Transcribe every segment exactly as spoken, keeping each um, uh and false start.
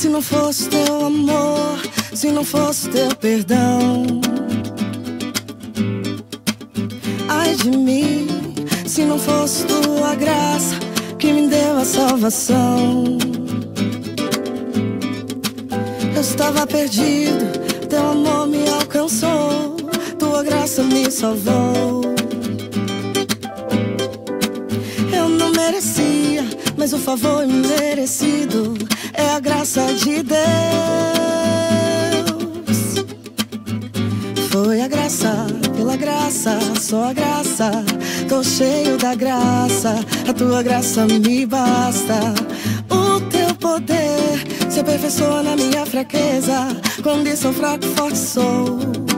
se não fosse teu amor, se não fosse teu perdão. Ai de mim, se não fosse tua graça que me deu a salvação. Eu estava perdido, teu amor me alcançou, tua graça me salvou. Eu não merecia, mas o favor imerecido é a graça de Deus. Foi a graça, pela graça, só a graça. Tô cheio da graça, a tua graça me basta. O teu poder se aperfeiçoa na minha fraqueza. Quando sou fraco, forte sou.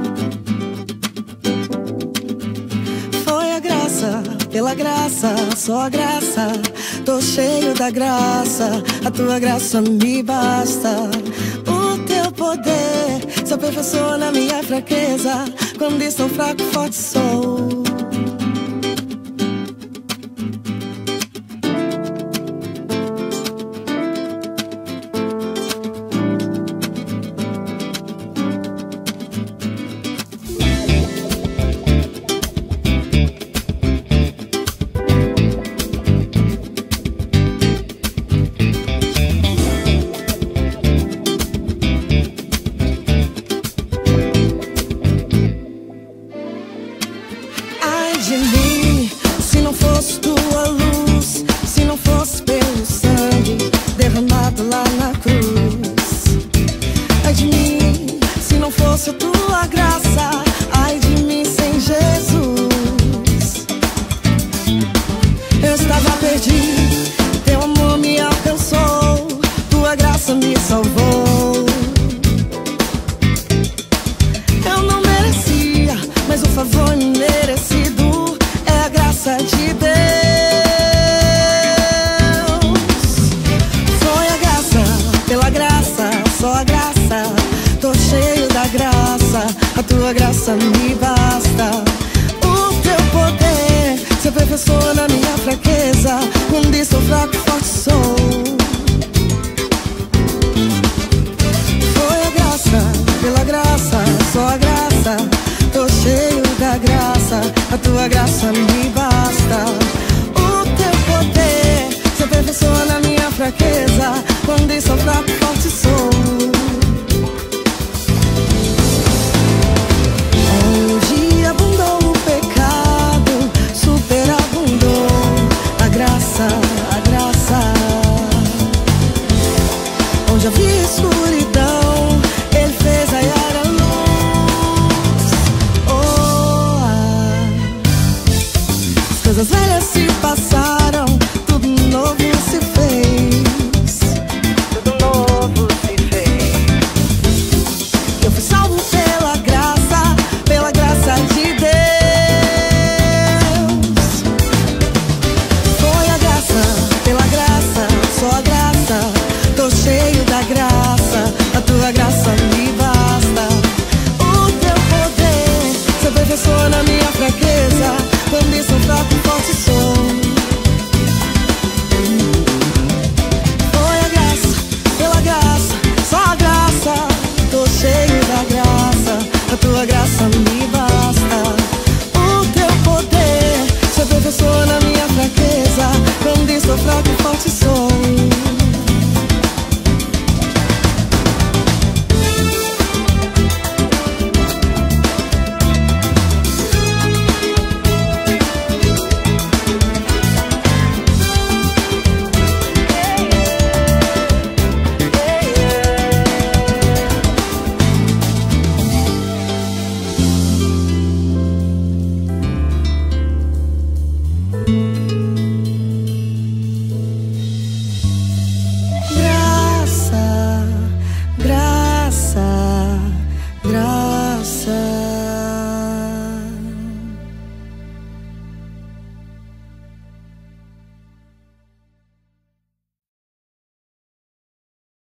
Foi a graça, pela graça, só a graça. Tô cheio da graça, a tua graça me basta. O teu poder se aperfeiçoa na minha fraqueza. Quando estou fraco, forte sou. De mim, se não fosse tua luz, se não fosse pelo sangue derramado lá na cruz. Ai de mim, se não fosse a tua graça, ai de mim sem Jesus. Eu estava perdido, teu amor me alcançou, tua graça me salvou. Eu não merecia, mas o favor merecido de Deus. Foi a graça, pela graça, só a graça. Tô cheio da graça, a tua graça me basta. O teu poder se aperfeiçoa na minha fraqueza. Quando estou fraco, forte sou. Foi a graça, pela graça, só a graça. Tô cheio da graça, a tua graça me basta.